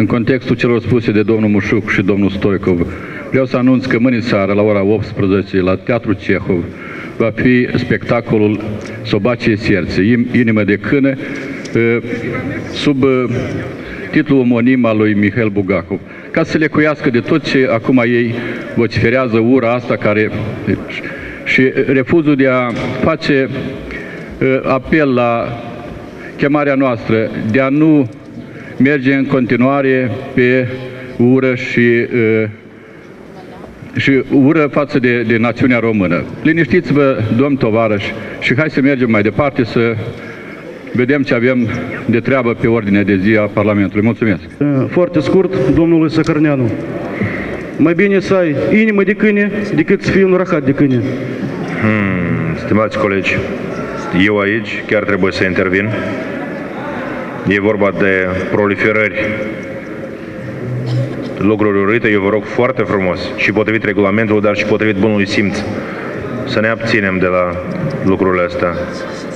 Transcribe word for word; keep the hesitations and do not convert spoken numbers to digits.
în contextul celor spuse de domnul Mușuc și domnul Stoicov, vreau să anunț că mâine seară, la ora optsprezece, la Teatrul Cehov, va fi spectacolul Sobacie Sierțe, Inimă de câine, sub titlul omonim al lui Mihail Bulgakov, ca să le cuiască de tot ce acum ei vociferează, ura asta care și refuzul de a face apel la chemarea noastră de a nu merge în continuare pe ură și, și ură față de, de națiunea română. Liniștiți-vă, domn tovarăși, și hai să mergem mai departe să vedem ce avem de treabă pe ordinea de zi a Parlamentului. Mulțumesc! Foarte scurt, domnului Săcărneanu. Mai bine să ai inimă de câine decât să fii un rahat de câine. Hmm, stimați colegi, eu aici chiar trebuie să intervin. E vorba de proliferări, lucruri urâte. Eu vă rog foarte frumos și potrivit regulamentului, dar și potrivit bunului simț, să ne abținem de la lucrurile astea.